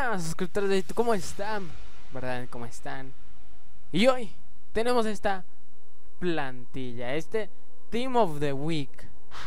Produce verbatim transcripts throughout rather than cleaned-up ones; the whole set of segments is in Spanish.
Hola, suscriptores de YouTube, ¿cómo están? ¿Verdad? ¿Cómo están? Y hoy tenemos esta plantilla, este Team of the Week.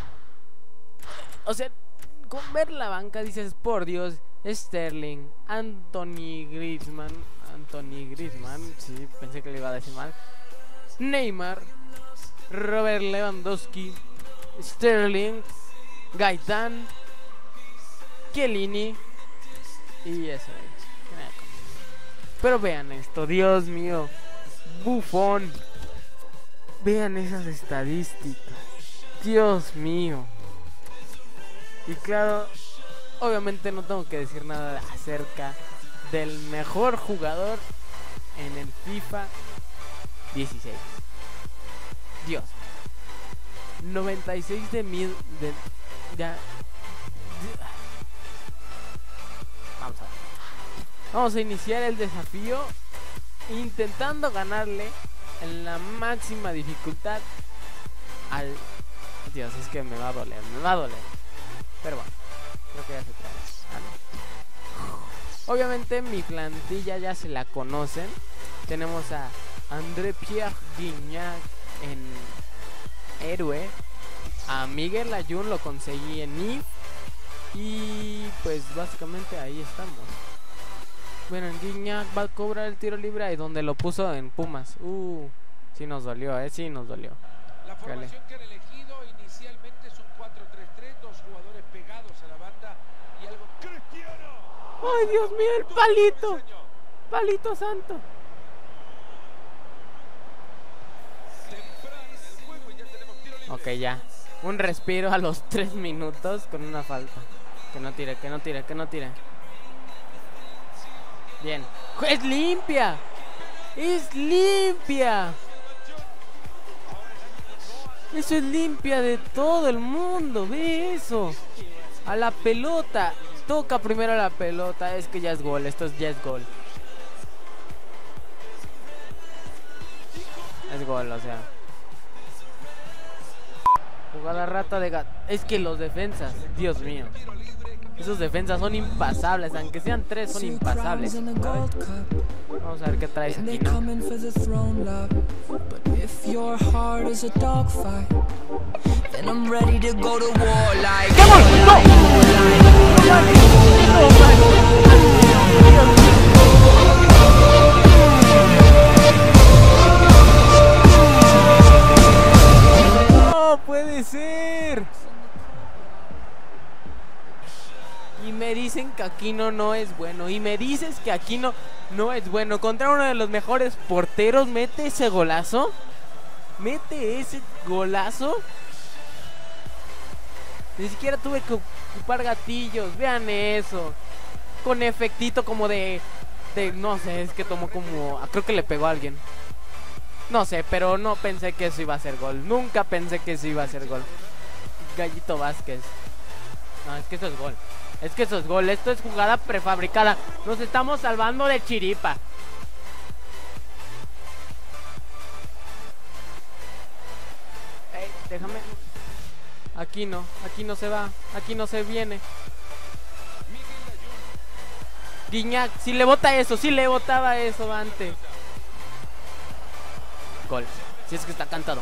O sea, con ver la banca dices, por Dios, Sterling, Anthony Griezmann, Anthony Griezmann, sí, pensé que le iba a decir mal, Neymar, Robert Lewandowski, Sterling, Gaitán, Chiellini y eso es. Pero vean esto, Dios mío, Buffon. Vean esas estadísticas, Dios mío. Y claro, obviamente no tengo que decir nada acerca del mejor jugador en el FIFA dieciséis. Dios, noventa y seis de mil de ya. Vamos a ver. Vamos a iniciar el desafío intentando ganarle en la máxima dificultad al... Dios, es que me va a doler, me va a doler. Pero bueno, creo que ya se trae. Ah, no. Obviamente mi plantilla ya se la conocen. Tenemos a André-Pierre Gignac en héroe. A Miguel Layún lo conseguí en I F. Y pues básicamente ahí estamos. Bueno, Gignac va a cobrar el tiro libre ahí donde lo puso en Pumas. Uh, sí nos dolió, eh, sí nos dolió. La formación que han elegido inicialmente es un cuatro tres tres, dos jugadores pegados a la banda y algo cristiano. ¡Ay, Dios mío, el palito! ¡Palito santo! Ok, ya. Un respiro a los tres minutos con una falta. Que no tire, que no tire, que no tire. Bien. ¡Es limpia! ¡Es limpia! Eso es limpia de todo el mundo. Ve eso. A la pelota. Toca primero la pelota. Es que ya es gol. Esto es, ya es gol. Es gol, o sea. Jugada rata de gato. Es que los defensas, Dios mío. Esos defensas son impasables. Aunque sean tres, son impasables. Vamos a ver qué traes aquí, ¿no? ¡No puede ser! Y me dicen que Aquino no es bueno. Y me dices que Aquino no es bueno. Contra uno de los mejores porteros. Mete ese golazo. Mete ese golazo. Ni siquiera tuve que ocupar gatillos. Vean eso. Con efectito como de... de no sé, es que tomó como... Creo que le pegó a alguien. No sé, pero no pensé que eso iba a ser gol. Nunca pensé que eso iba a ser gol. Gallito Vázquez. No, es que eso es gol. Es que eso es gol, esto es jugada prefabricada. Nos estamos salvando de chiripa. Ey, déjame. Aquí no, aquí no se va. Aquí no se viene. Gignac, si le bota eso, si le botaba eso antes. Gol, si es que está cantado.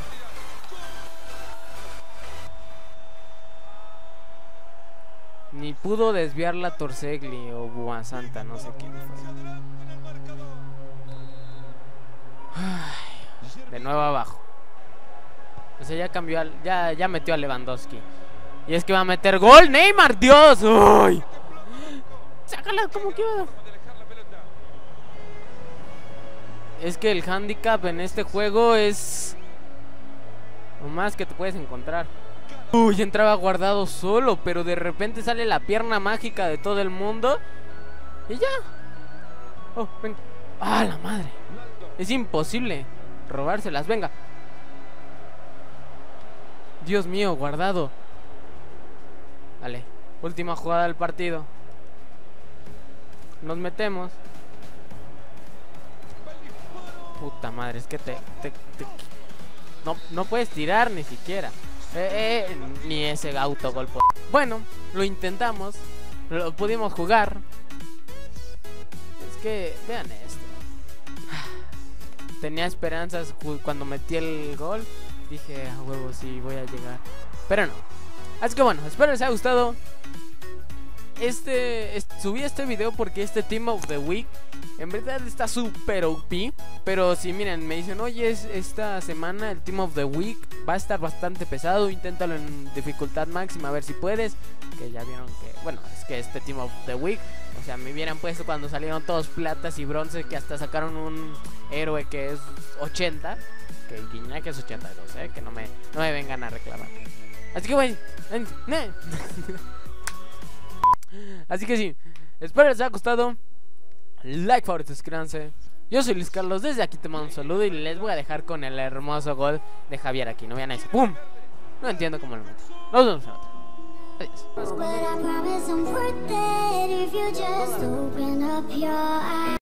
Ni pudo desviar la Torsegli o Buasanta, no sé quién fue. Ay, de nuevo abajo. O sea, ya cambió, al, ya, ya metió a Lewandowski. Y es que va a meter gol, Neymar, Dios. ¡Uy! Sácala como quiera. Es que el handicap en este juego es lo más que te puedes encontrar. Uy, entraba guardado solo, pero de repente sale la pierna mágica de todo el mundo. Y ya. Oh, venga. ¡Ah, la madre! Es imposible robárselas, venga. Dios mío, guardado. Vale, última jugada del partido. Nos metemos. Puta madre, es que te... te, te... No, no puedes tirar ni siquiera. Eh, eh, ni ese autogol. Bueno, lo intentamos. Lo pudimos jugar. que vean esto. Tenía esperanzas cuando metí el gol. Dije, a huevo, sí, voy a llegar. Pero no. Así que bueno, espero les haya gustado. Este, este subí este video porque este Team of the Week en verdad está súper O P. Pero si miren, me dicen, oye, es, esta semana el Team of the Week va a estar bastante pesado. Inténtalo en dificultad máxima, a ver si puedes. Que ya vieron que, bueno, es que este Team of the Week, o sea, me hubieran puesto cuando salieron todos platas y bronce, que hasta sacaron un héroe que es ochenta. Que el Guiñac es ochenta y dos, eh, que no me, no me vengan a reclamar. Así que bueno, así que sí, espero les haya gustado. Like, favorito, suscríbanse. Yo soy Luis Carlos, desde aquí te mando un saludo y les voy a dejar con el hermoso gol de Javier aquí. No vean eso, ¡pum! No entiendo cómo lo meto. Nos vemos en otro. Adiós.